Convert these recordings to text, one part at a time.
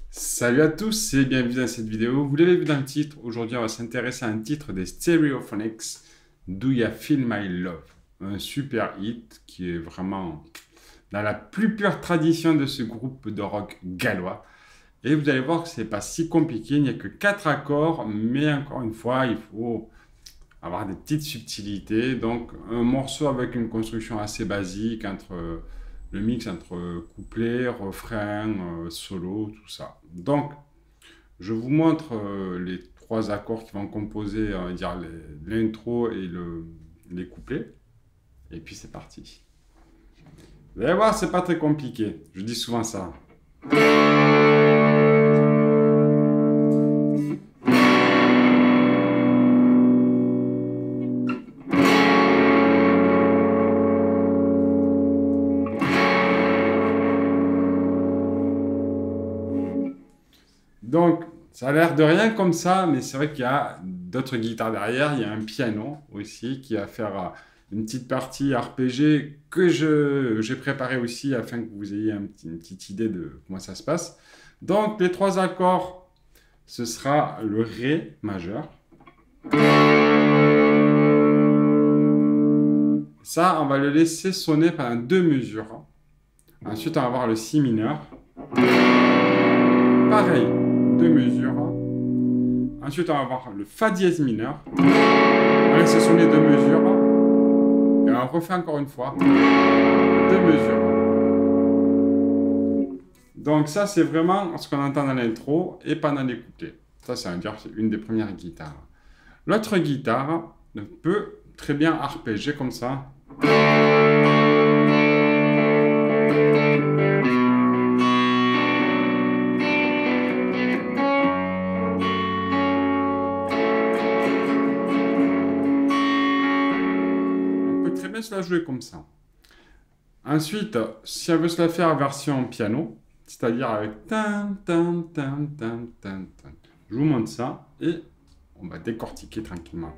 Salut à tous et bienvenue dans cette vidéo. Vous l'avez vu dans le titre, aujourd'hui on va s'intéresser à un titre des Stereophonics, Do Ya Feel My Love? Un super hit qui est vraiment dans la plus pure tradition de ce groupe de rock gallois. Et vous allez voir que c'est pas si compliqué, il n'y a que 4 accords, mais encore une fois, il faut avoir des petites subtilités. Donc un morceau avec une construction assez basique entre le mix entre couplet, refrain, solo, tout ça. Donc je vous montre les 3 accords qui vont composer, on va dire, l'intro et les couplets. Et puis c'est parti. Vous allez voir, c'est pas très compliqué. Je dis souvent ça. Donc, ça a l'air de rien comme ça, mais c'est vrai qu'il y a d'autres guitares derrière. Il y a un piano aussi qui va faire une petite partie RPG que j'ai préparé aussi afin que vous ayez une petite idée de comment ça se passe. Donc, les 3 accords, ce sera le Ré majeur. Ça, on va le laisser sonner pendant 2 mesures. Ensuite, on va avoir le Si mineur. Pareil, 2 mesures. Ensuite, on va avoir le Fa dièse mineur. On va laisser sonner 2 mesures. Et on refait encore une fois 2 mesures. Donc ça, c'est vraiment ce qu'on entend dans l'intro et pendant les couplets. Ça, c'est une des premières guitares. L'autre guitare peut très bien arpéger comme ça. Très bien se la jouer comme ça. Ensuite, si elle veut se la faire version piano, c'est-à-dire avec tan tan tan tan tan tan, je vous montre ça et on va décortiquer tranquillement.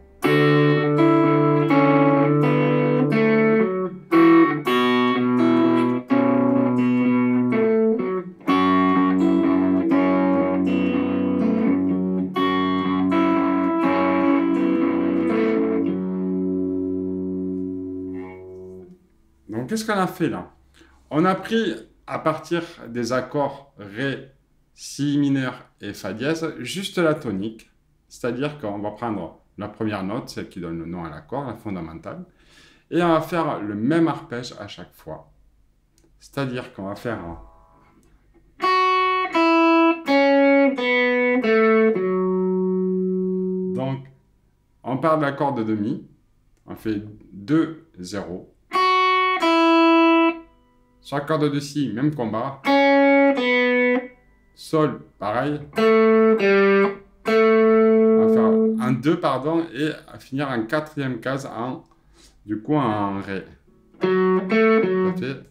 Donc, qu'est-ce qu'on a fait là? On a pris à partir des accords Ré, Si mineur et Fa dièse, juste la tonique. C'est-à-dire qu'on va prendre la première note, celle qui donne le nom à l'accord, la fondamentale, et on va faire le même arpège à chaque fois. C'est-à-dire qu'on va faire donc, on part de l'accord de demi, on fait 2, 0. Sur la corde de Si, même combat. Sol, pareil. On va faire un 2, pardon, et finir en 4e case du coup, en Ré. Ça fait...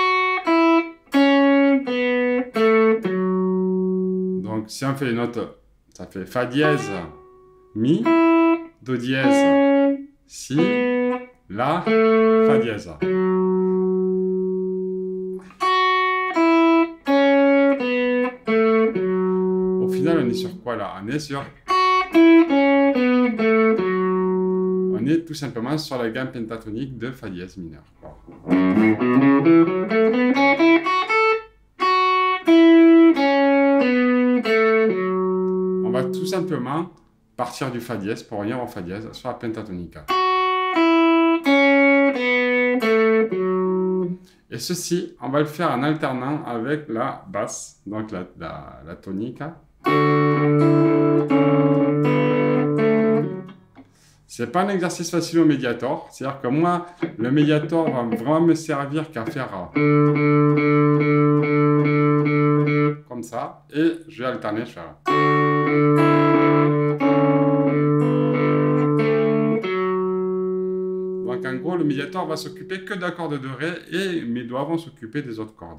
Donc, si on fait les notes, ça fait Fa dièse, Mi, Do dièse, Si, La, Fa dièse. Au final, on est sur quoi là? On est tout simplement sur la gamme pentatonique de Fa dièse mineur. On va tout simplement partir du Fa dièse pour revenir au Fa dièse sur la pentatonica. Et ceci, on va le faire en alternant avec la basse, donc la tonica. C'est pas un exercice facile au médiator, c'est-à-dire que moi, le médiator va vraiment me servir qu'à faire comme ça, et je vais alterner, je fais Donc en gros, le médiator va s'occuper que d'accords de Ré et mes doigts vont s'occuper des autres cordes.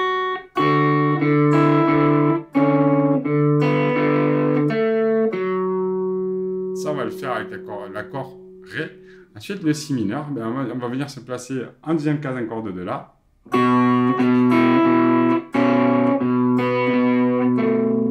Ça, on va le faire avec l'accord Ré. Ensuite, le Si mineur, ben, on va venir se placer en deuxième case en corde de La.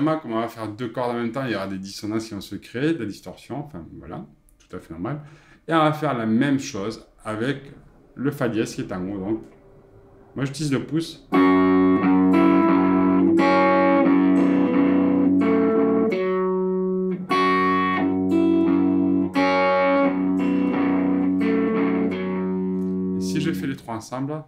évidemment, comme on va faire deux cordes en même temps, il y aura des dissonances qui vont se créer, des distorsions, enfin voilà, tout à fait normal. Et on va faire la même chose avec le Fa dièse qui est en haut. Donc, moi j'utilise le pouce. Et si je fais les trois ensemble,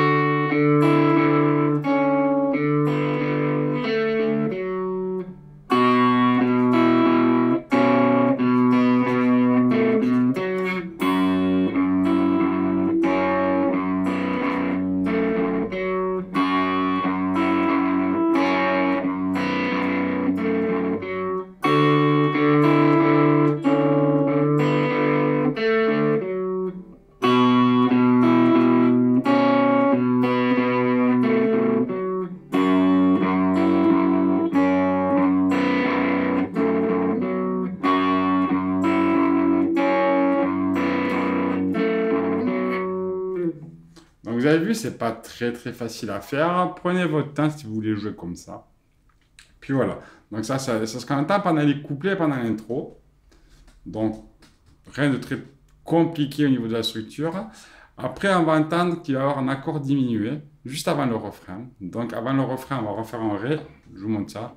donc vous avez vu, c'est pas très facile à faire. Prenez votre temps si vous voulez jouer comme ça. Puis voilà. Donc ça c'est ce qu'on entend pendant les couplets, pendant l'intro. Donc rien de très compliqué au niveau de la structure. Après, on va entendre qu'il va y avoir un accord diminué juste avant le refrain. Donc avant le refrain, on va refaire un Ré. Je vous montre ça.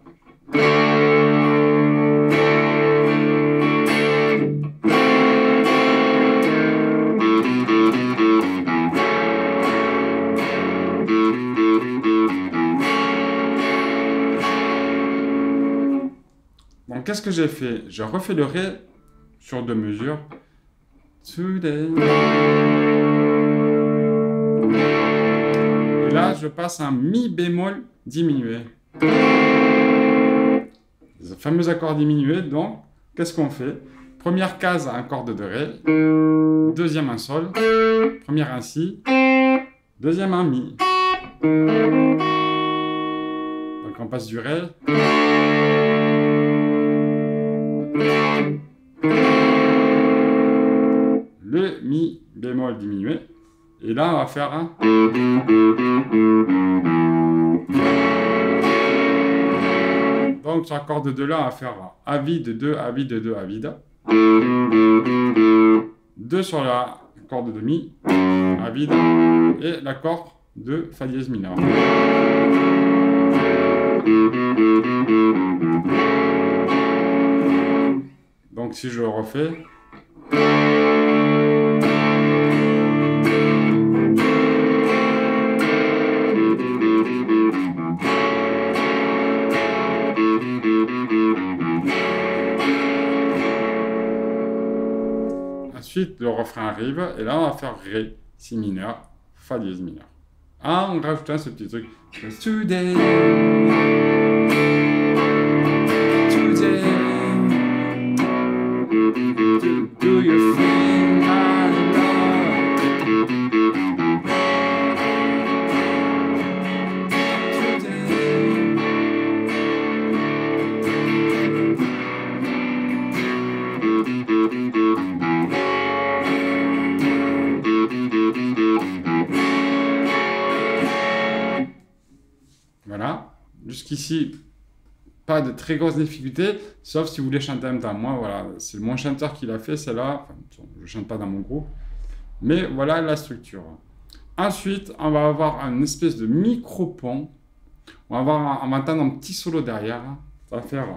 Donc, qu'est-ce que j'ai fait? J'ai refait le Ré sur deux mesures. Today. Et là, je passe un Mi bémol diminué. Le fameux accord diminué. Donc, qu'est-ce qu'on fait? Première case, un corde de Ré. Deuxième, un Sol. Première, un Si. Deuxième, un Mi. Donc, on passe du Ré. Le Mi bémol diminué. Et là, on va faire un. Donc, sur la corde de là, on va faire A vide, 2, A vide, 2, A vide. 2 sur la corde de Mi, A vide, et l'accord de Fa dièse mineur. Donc, si je le refais. Ensuite, le refrain arrive, et là, on va faire Ré, Si mineur, Fa dièse mineur. En rajoutant ce petit truc. Today, today, do you think I love today? Voilà, jusqu'ici, pas de très grosses difficultés, sauf si vous voulez chanter en même temps. Moi, voilà, c'est mon chanteur qui l'a fait, celle-là. Enfin, je ne chante pas dans mon groupe, mais voilà la structure. Ensuite, on va avoir une espèce de micro-pont. On va entendre un petit solo derrière. Ça va faire.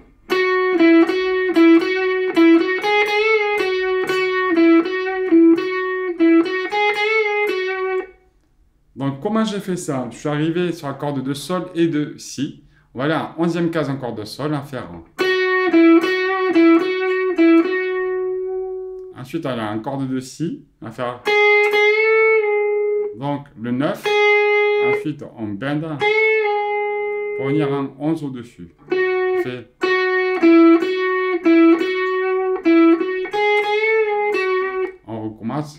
Donc, comment j'ai fait ça? Je suis arrivé sur la corde de Sol et de Si. Voilà, 11e case en corde de Sol, on va faire. Ensuite, on a un corde de Si, on va faire. Donc, le 9. Ensuite, on bend pour venir en 11 au-dessus. On fait. On recommence.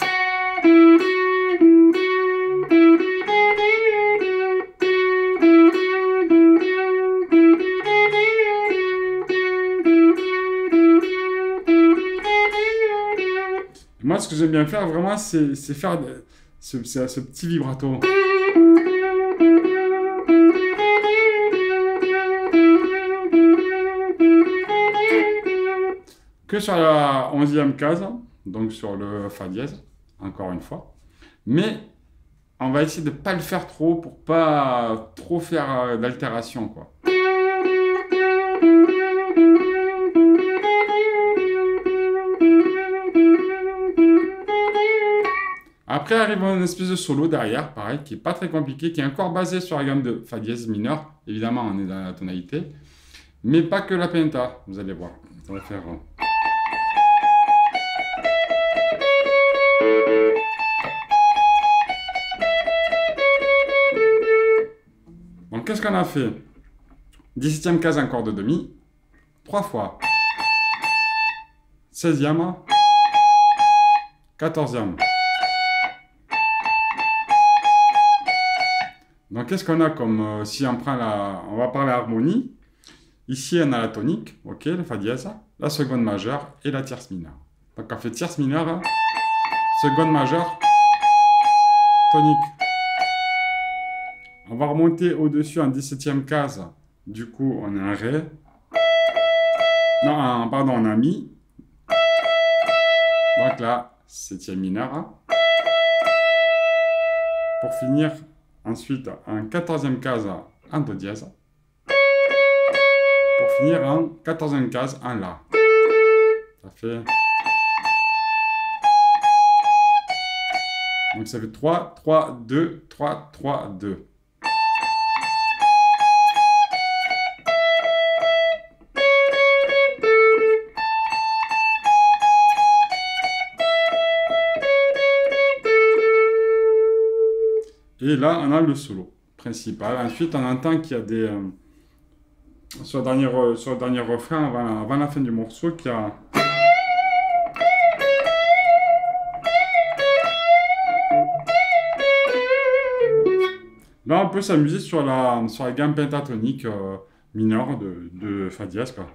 Moi, ce que j'aime bien faire, vraiment, c'est faire ce petit vibrato. que sur la 11e case, donc sur le Fa dièse, encore une fois. Mais on va essayer de ne pas le faire trop pour pas trop faire d'altération, quoi. Après arrive une espèce de solo derrière, pareil, qui est pas très compliqué, qui est encore basé sur la gamme de Fa dièse mineur. Évidemment, on est dans la tonalité, mais pas que la penta, vous allez voir. On va faire... Donc, qu'est-ce qu'on a fait? 17e case, un accord de demi, 3 fois. 16e, 14e. Donc, qu'est-ce qu'on a comme... si on prend la... On va parler harmonie. Ici, on a la tonique, ok, le Fa dièse, la seconde majeure et la tierce mineure. Donc, on fait tierce mineure, seconde majeure, tonique. On va remonter au-dessus en 17e case. Du coup, on a un Ré. Non, pardon, on a Mi. Donc là, 7e mineur. Pour finir, ensuite, en 14e case, en Do dièse. Pour finir en 14e case, en La. Ça fait... Donc ça fait 3, 3, 2, 3, 3, 2. Et là, on a le solo principal. Ensuite, on entend qu'il y a des... sur le dernier refrain, avant la fin du morceau, qu'il y a... Là, on peut s'amuser sur la gamme pentatonique mineure de Fa dièse, quoi.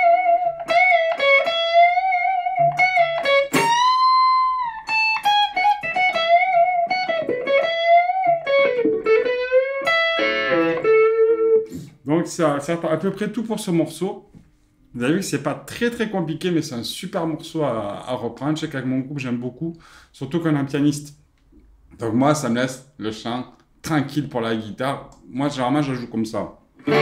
Donc, c'est à peu près tout pour ce morceau. Vous avez vu que c'est pas très très compliqué, mais c'est un super morceau à reprendre. Je sais qu'avec mon groupe, j'aime beaucoup, surtout qu'on a un pianiste. Donc moi, ça me laisse le chant tranquille pour la guitare. Moi, généralement, je joue comme ça.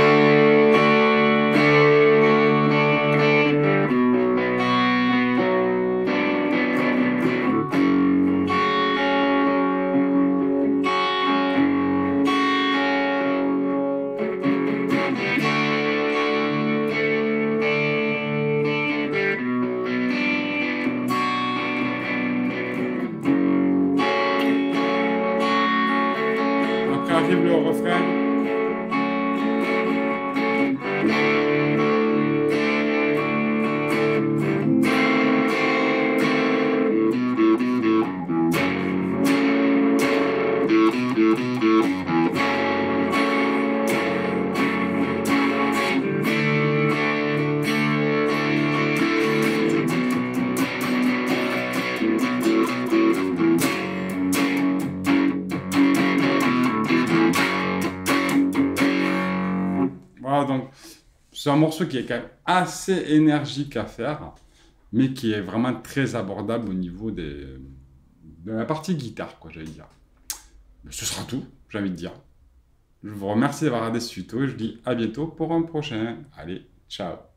Après arrive le refrain. Voilà, donc c'est un morceau qui est quand même assez énergique à faire, mais qui est vraiment très abordable au niveau de la partie guitare, quoi, j'allais dire. Mais ce sera tout, j'ai envie de dire. Je vous remercie d'avoir regardé ce tuto et je vous dis à bientôt pour un prochain. Allez, ciao!